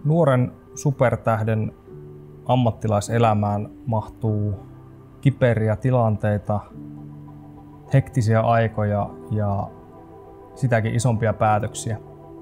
Nuoren supertähden ammattilaiselämään mahtuu kiperiä tilanteita, hektisiä aikoja ja sitäkin isompia päätöksiä.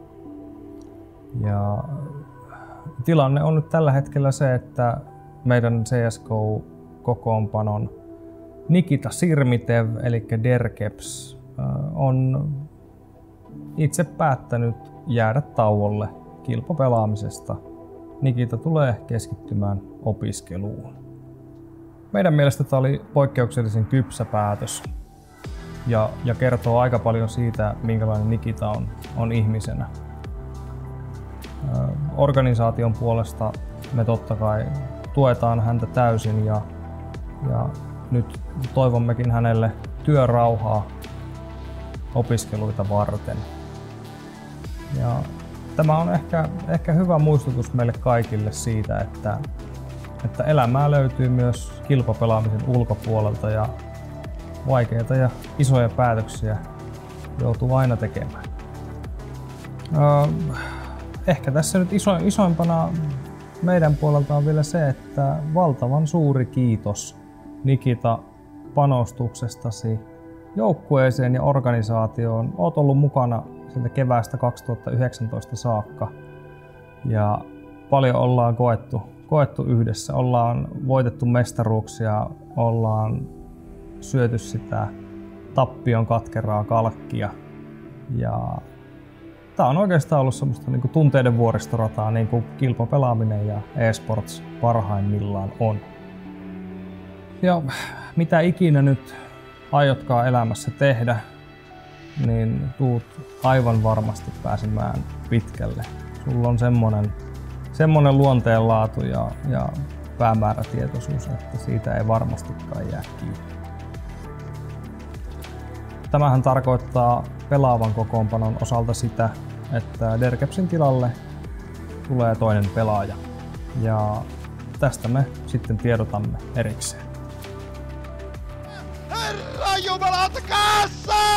Ja tilanne on nyt tällä hetkellä se, että meidän CS:GO-kokoonpanon Nikita Sirmitev eli Derkeps on itse päättänyt jäädä tauolle kilpapelaamisesta. Nikita tulee keskittymään opiskeluun. Meidän mielestä tämä oli poikkeuksellisen kypsä päätös ja kertoo aika paljon siitä, minkälainen Nikita on ihmisenä. Organisaation puolesta me totta kai tuetaan häntä täysin ja nyt toivommekin hänelle työrauhaa opiskeluita varten. Ja tämä on ehkä hyvä muistutus meille kaikille siitä, että elämää löytyy myös kilpapelaamisen ulkopuolelta ja vaikeita ja isoja päätöksiä joutuu aina tekemään. Ehkä tässä nyt isoimpana meidän puolelta on vielä se, että valtavan suuri kiitos Nikita panostuksestasi joukkueeseen ja organisaatioon. Olet ollut mukana sieltä keväästä 2019 saakka ja paljon ollaan koettu yhdessä. Ollaan voitettu mestaruuksia, ollaan syöty sitä tappion katkeraa kalkkia ja tää on oikeastaan ollut semmoista niin kuin tunteiden vuoristorataa, niin kuin kilpapelaaminen ja esports parhaimmillaan on. Ja mitä ikinä nyt aiotkaan elämässä tehdä, niin tuut aivan varmasti pääsemään pitkälle. Sulla on semmonen luonteenlaatu ja päämäärätietoisuus, että siitä ei varmastikaan jää kiinni. Tämähän tarkoittaa pelaavan kokoonpanon osalta sitä, että Derkepsin tilalle tulee toinen pelaaja. Ja tästä me sitten tiedotamme erikseen. Herra Jumala, kanssa!